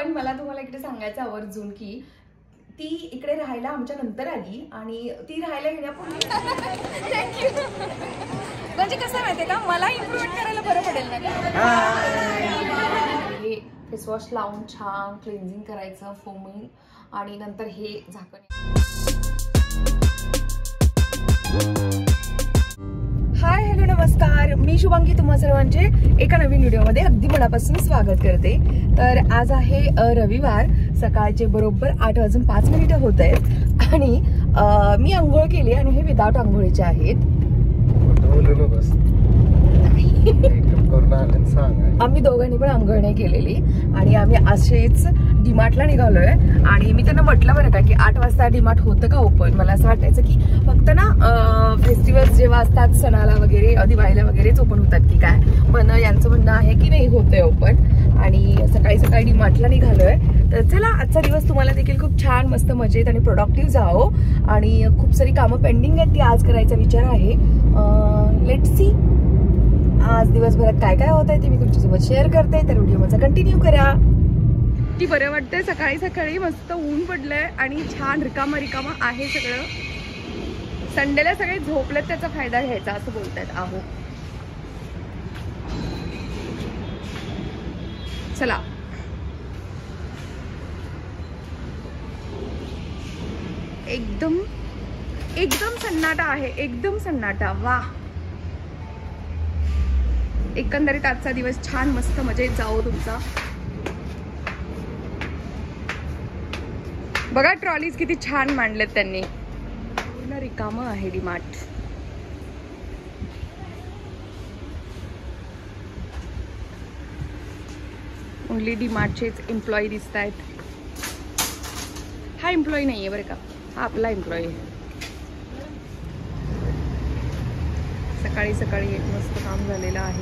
पण मला तुम्हाला इकडे सांगायचं आवर्जून की ती इकडे राहायला आमच्या नंतर आली आणि ती राहायला येण्यापूर्वी थँक्यू. म्हणजे कसं माहितीये का, मला इम्प्रूव्हमेंट करायला बरं पडेल ना हे फेस वॉश लावून छान क्लिन्झिंग करायचं, फोमिंग, आणि नंतर हे झाकण. हाय, हॅलो, नमस्कार. मी शुभांगी, तुम्हा सर्वांचे एका नवीन व्हिडिओमध्ये अगदी मनापासून स्वागत करते. तर आज आहे रविवार. सकाळचे बरोबर 8:05 होत आहेत आणि मी आंघोळ केली आणि हे विदाउट आंघोळीचे आहेत. आम्ही दोघांनी पण आंघोळ नाही केलेली आणि आम्ही असेच डीमार्टला निघालोय. आणि मी त्यांना म्हटलं बरं का की 8 वाजता डीमार्ट होतं का ओपन. मला असं वाटायचं की फक्त ना फेस्टिवल्स जेव्हा असतात सणाला वगैरे, दिवाळीला वगैरेच ओपन होतात की काय, पण यांचं म्हणणं आहे की नाही, होतंय ओपन. आणि सकाळी सकाळी डीमार्टला निघालोय. तर चला, आजचा दिवस तुम्हाला देखील खूप छान मस्त मजेत आणि प्रोडक्टिव्ह जाओ. आणि खूप सारी कामं पेंडिंग आहेत ती आज करायचा विचार आहे. लेट्स सी आज दिवसभरात काय काय होत आहे ते मी तुमच्यासोबत शेअर करते. तर व्हिडिओ माझा कंटिन्यू करा. की बरं वाटतंय सकाळी सकाळी, मस्त ऊन पडलंय आणि छान रिकामा रिकामा आहे सगळं. संडेला सगळे झोपलेत, त्याचा फायदा घ्यायचा असं बोलतायत. आहो, चला. एकदम एकदम सन्नाटा आहे, एकदम सन्नाटा. वा, एकंदरीत आजचा दिवस छान मस्त मजेत जाओ तुमचा. बघा ट्रॉलीज किती छान मांडलेत त्यांनी. पूर्ण रिकामं आहे डीमार्ट. ओनली डीमार्टचेच एम्प्लॉई दिसत आहेत. हा एम्प्लॉई नाहीये बरं का, हा आपला एम्प्लॉई आहे. सकाळी सकाळी एक मस्त काम झालेलं आहे.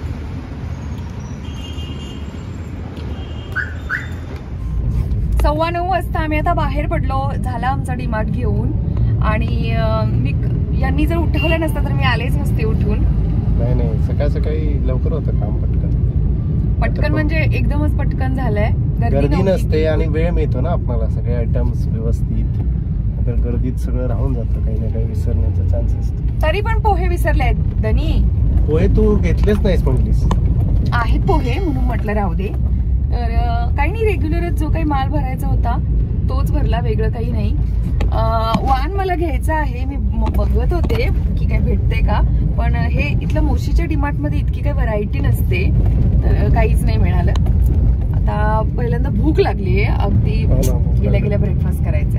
9:15 वाजता आम्ही आता बाहेर पडलो. झाला आमचा डीमार्ट घेऊन. आणि मी यांनी जर उठवलं नसतं तर मी आलेच नसते उठून. नाही, सकाळ सकाळी लवकर होतं काम. पटकन म्हणजे एकदमच पटकन झालंय. गर्दी नसते आणि वेळ मिळतो ना आपल्याला, सगळे आयटम्स व्यवस्थित. तर गर्दीत सगळं राहून जातं, काही ना काही विसरण्याचा चान्स असतो. तरी पण पोहे विसरले आहेत दनी. पोहे तू घेतलेच नाहीस म्हणलीस. आहेत पोहे म्हणून म्हटलं राहू दे. तर काही नाही, रेग्युलरच जो काही माल भरायचा होता तोच भरला, वेगळं काही नाही. वाण मला घ्यायचं आहे. मी बघत होते की काय भेटते का, पण हे इथलं मोशीच्या डीमार्ट मध्ये इतकी काही व्हरायटी नसते, तर काहीच नाही मिळालं. आता पहिल्यांदा भूक लागली आहे अगदी. गेल्या गेल्या ब्रेकफास्ट करायचा.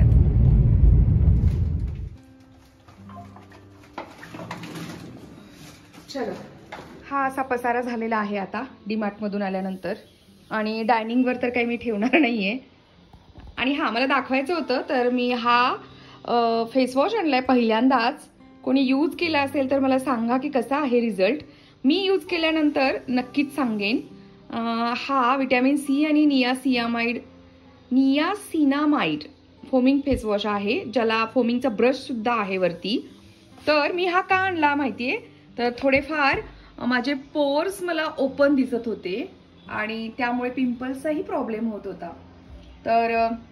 चलो, हा असा पसारा झालेला आहे आता डीमार्ट मधून आल्यानंतर. आणि डायनिंग वर तर काही मी ठेवणार नाहीये. आणि हा मला दाखवायचं होतं, तर मी हा फेस वॉश आणलाय पहिल्यांदाच. कोणी यूज केला असेल तर मला सांगा की कसा आहे रिझल्ट. मी यूज केल्यानंतर नक्कीच सांगेन. हा विटॅमिन सी आणि नियासिनामाइड फोमिंग फेस वॉश आहे, ज्याला फोमिंगचा ब्रश सुद्धा आहे वरती. तर मी हा का आणला माहितीये, तर थोडेफार माझे पोर्स मला ओपन दिसत होते आणि त्यामुळे पिंपल्सचाही प्रॉब्लेम होत होता. तर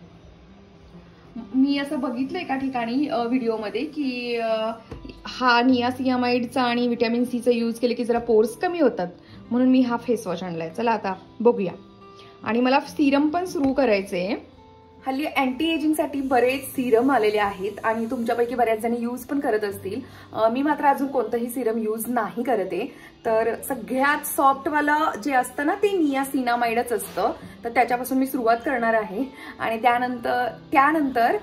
मी असं बघितलं एका ठिकाणी व्हिडिओमध्ये की हा नियासिनामाइडचा आणि विटॅमिन सीचा यूज केले की जरा पोर्स कमी होतात, म्हणून मी हा फेस वॉश आणलाय. चला आता बघूया. आणि मला सिरम पण सुरू करायचंय. हल्ली अँटी एजिंगसाठी बरेच सिरम आलेले आहेत आणि तुमच्यापैकी बऱ्याच जणी यूज पण करत असतील. मी मात्र अजून कोणतंही सिरम यूज नाही करते. तर सगळ्यात सॉफ्टवालं जे असतं ना ते नियासिनामाइडच असतं, तर त्याच्यापासून मी सुरुवात करणार आहे. आणि त्यानंतर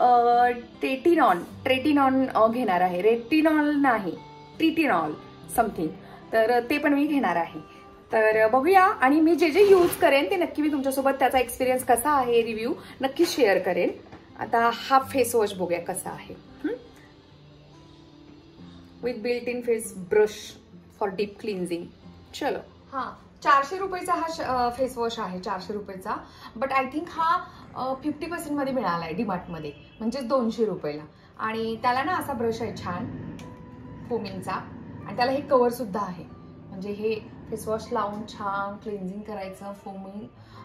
ट्रेटिनॉन घेणार आहे. रेटिनॉल नाही, ट्रिटिनॉल समथिंग, तर ते पण मी घेणार आहे. तर बघूया. आणि मी जे जे यूज करेन ते नक्की मी तुमच्यासोबत त्याचा एक्सपिरियन्स कसा आहे, रिव्ह्यू नक्की शेअर करेन. आता हा फेस वॉश बघूया कसा आहे. With built in face brush for deep cleansing. चलो. हा 400 रुपयाचा हा फेस वॉश आहे, 400 रुपयाचा. बट आय थिंक हा 50% मध्ये मिळाला आहे डीमार्ट मध्ये, म्हणजे 200 रुपयाला. आणि त्याला ना असा ब्रश आहे छान फोमिंगचा, आणि त्याला हे कव्हर सुद्धा आहे. म्हणजे हे फेस वॉश लावून छान क्लिन्झिंग करायचं, फोमिंग,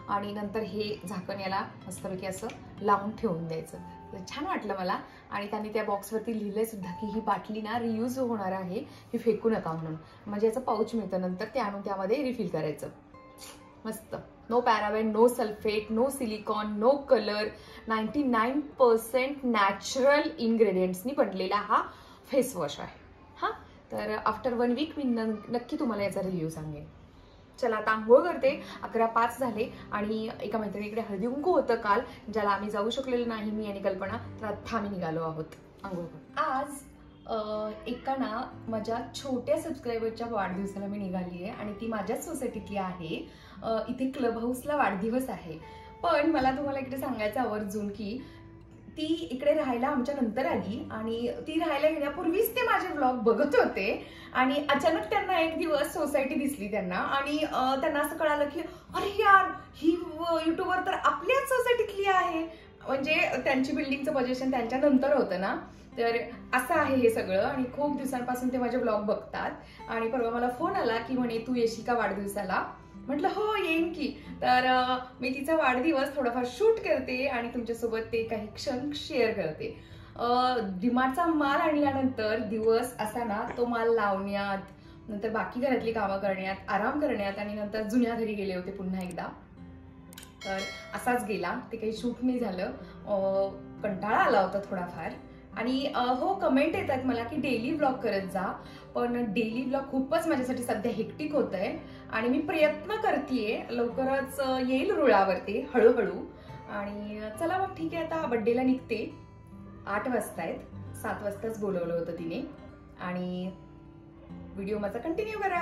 आणि नंतर हे झाकण याला मस्तपैकी असं लावून ठेवून द्यायचं. तर छान वाटलं मला. आणि त्यांनी त्या बॉक्सवरती लिहिलंय सुद्धा की ही बाटली ना रियूज होणार आहे, ही फेकू नका म्हणून. म्हणजे याचं पाऊच मिळतं नंतर, ते आणून त्यामध्ये रिफिल करायचं. मस्त. No paraben, no sulphate, no silicone, no colour, 99% natural इन्ग्रेडियंट्सनी बनलेला हा फेस वॉश आहे. हां, तर आफ्टर 1 वीक मी नक्की तुम्हाला याचा रिव्ह्यू सांगेन. चला आता आंघोळ करते. 11:05 झाले आणि एका मैत्रिणीकडे हळदी कुंकू होतं काल, ज्याला आम्ही जाऊ शकलेलो नाही, मी आणि कल्पना. तर आता आम्ही निघालो आहोत आंघोळ करून. आज एका ना माझ्या छोट्या सबस्क्रायबरच्या वाढदिवसाला मी निघाली आहे आणि ती माझ्याच सोसायटीतली आहे. इथे क्लब हाऊसला वाढदिवस आहे. पण मला तुम्हाला इकडे सांगायचं आवर्जून की ती इकडे राहायला आमच्या नंतर आली आणि ती राहायला येण्यापूर्वीच ते माझे व्लॉग बघत होते आणि अचानक त्यांना एक दिवस सोसायटी दिसली त्यांना आणि त्यांना असं कळालं की अरे यार, ही युट्यूबर तर आपल्याच सोसायटीतली आहे. म्हणजे त्यांची बिल्डिंगचं पोझिशन त्यांच्या नंतर होतं ना, तर असं आहे हे सगळं. आणि खूप दिवसांपासून ते माझे व्लॉग बघतात आणि परवा मला फोन आला की म्हणे तू येशील का वाढदिवसाला. म्हटलं हो येईन की. तर मी तिचा वाढदिवस थोडाफार शूट करते आणि तुमच्यासोबत ते काही क्षण शेअर करते. डीमार्टचा माल आणल्यानंतर दिवस असा ना, तो माल लावण्यात, नंतर बाकी घरातली कामं करण्यात, आराम करण्यात आणि नंतर जुन्या घरी गेले होते पुन्हा एकदा. तर असाच गेला, ते काही शूट नाही झालं. कंटाळा आला होता थोडाफार. आणि हो, कमेंट येतात मला की डेली व्लॉग करत जा, पण डेली व्लॉग खूपच माझ्यासाठी सध्या हेक्टिक होत आहे आणि मी प्रयत्न करतेय, लवकरच येईल रुळावरती हळूहळू. आणि चला मग ठीक आहे, आता बड्डेला निघते. 8 वाजता आहेत, 7 वाजताच बोलवलं होतं तिने. आणि व्हिडिओ माझा कंटिन्यू करा.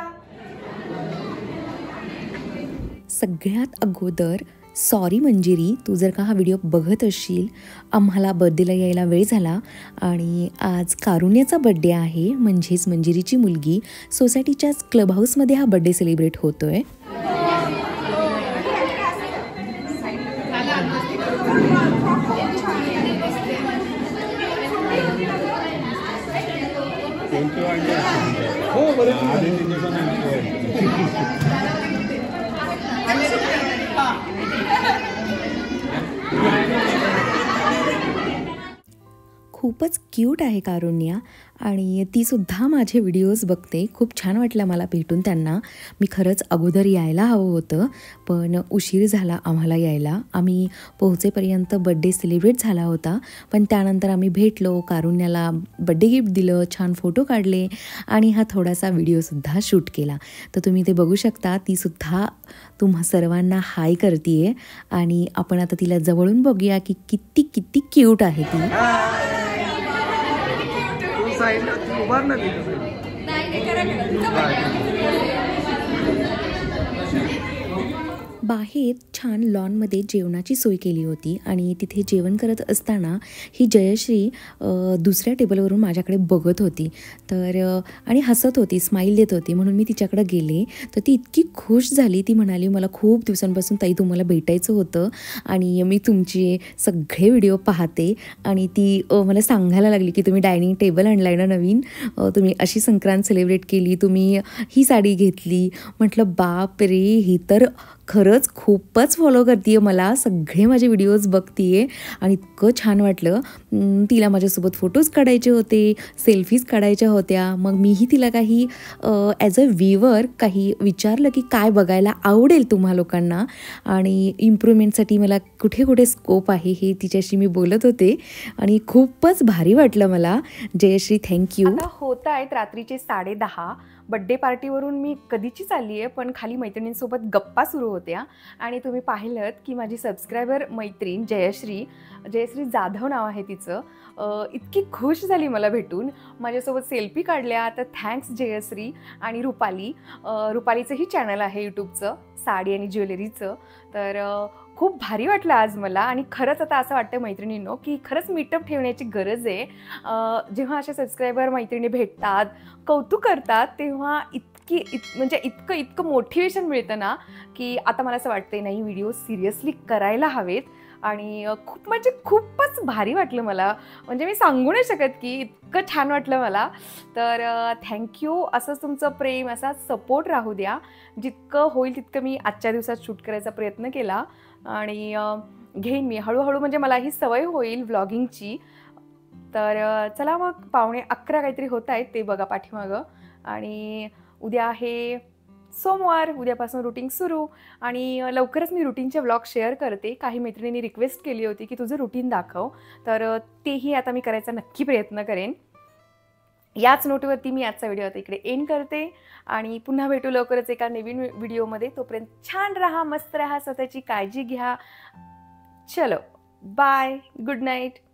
सगळ्यात अगोदर सॉरी मंजिरी, तू जर का हा व्हिडिओ बघत असशील, आम्हाला बर्थडेला यायला वेळ झाला आणि आज कारुण्याचा बर्थडे आहे, म्हणजेच मंजिरीची मुलगी. सोसायटीच्याच क्लब हाऊसमध्ये हा बर्थडे सेलिब्रेट होतोय. खूपच क्यूट आहे कारुण्या आणि तीसुद्धा माझे व्हिडिओज बघते. खूप छान वाटलं मला भेटून त्यांना. मी खरंच अगोदर यायला हवं होतं, पण उशीर झाला आम्हाला यायला. आम्ही पोहोचेपर्यंत बड्डे सेलिब्रेट झाला होता, पण त्यानंतर आम्ही भेटलो, कारुण्याला बड्डे गिफ्ट दिलं, छान फोटो काढले आणि हा थोडासा व्हिडिओसुद्धा शूट केला. तर तुम्ही ते बघू शकता. तीसुद्धा तुम्हा सर्वांना हाय करते आणि आपण आता तिला जवळून बघूया की किती किती क्यूट आहे ती. बाहेर छान लॉनमध्ये जेवणाची सोय केली होती आणि तिथे जेवण करत असताना ही जयश्री दुसऱ्या टेबलवरून माझ्याकडे बघत होती तर आणि हसत होती, स्माईल देत होती. म्हणून मी तिच्याकडे गेले तर ती इतकी खुश झाली. ती म्हणाली मला खूप दिवसांपासून ताई तुम्हाला भेटायचं होतं आणि मी तुमचे सगळे व्हिडिओ पाहते. आणि ती मला सांगायला लागली की तुम्ही डायनिंग टेबल आणलाय ना नवीन, तुम्ही अशी संक्रांत सेलिब्रेट केली, तुम्ही ही साडी घेतली. म्हटलं बाप रे, ही तर खरंच खूपच फॉलो करते मला, सगळे माझे व्हिडिओज बघते आणि इतकं छान वाटलं. तिला माझ्यासोबत फोटोज काढायचे होते, सेल्फीज काढायच्या होत्या. मग मीही तिला काही ॲज अ व्ह्यूवर काही विचारलं की काय बघायला आवडेल तुम्हा लोकांना आणि इम्प्रूव्हमेंटसाठी मला कुठे कुठे स्कोप आहे हे तिच्याशी मी बोलत होते आणि खूपच भारी वाटलं मला. जयश्री थँक्यू. आता होत आहेत रात्रीचे 10:30. बड्डे पार्टीवरून मी कधीचीच आली आहे, पण खाली मैत्रिणींसोबत गप्पा सुरू होत्या आणि तुम्ही पाहिलं की माझी सबस्क्रायबर मैत्रीण जयश्री जाधव नाव आहे तिचं, इतकी खुश झाली मला भेटून, माझ्यासोबत सेल्फी काढल्या. तर थँक्स जयश्री. आणि रुपालीचंही चॅनल आहे यूट्यूबचं, साडी आणि ज्वेलरीचं. तर खूप भारी वाटलं आज मला. आणि खरंच आता असं वाटतं मैत्रिणींनो की खरंच मीटअप ठेवण्याची गरज आहे. जेव्हा असे सबस्क्रायबर मैत्रिणी भेटतात, कौतुक करतात, तेव्हा म्हणजे इतकं मोटिवेशन मिळतं ना की आता मला असं वाटतं नाही, व्हिडिओ सिरियसली करायला हवेत. आणि खूप म्हणजे खूपच भारी वाटलं मला. म्हणजे मी सांगू नाही शकत की इतकं छान वाटलं मला. तर थँक्यू. असंच तुमचं प्रेम, असाच सपोर्ट राहू द्या. जितकं होईल तितकं मी आजच्या दिवसात शूट करायचा प्रयत्न केला आणि घेईन मी हळूहळू, म्हणजे मला ही सवय होईल व्लॉगिंगची. तर चला मग 11:15 काहीतरी होत आहेत ते बघा पाठीमागं. आणि उद्या आहे सोमवार, उद्यापासून रुटीन सुरू आणि लवकरच मी रुटीनचे व्लॉग शेअर करते. काही मैत्रिणींनी रिक्वेस्ट केली होती की तुझं रुटीन दाखव, तर तेही आता मी करायचा नक्की प्रयत्न करेन. याच नोटवरती मी आजचा व्हिडिओ आता इकडे एंड करते आणि पुन्हा भेटू लवकरच एका नवीन व्हिडिओमध्ये. तोपर्यंत छान राहा, मस्त राहा, स्वतःची काळजी घ्या. चलो बाय, गुड नाईट.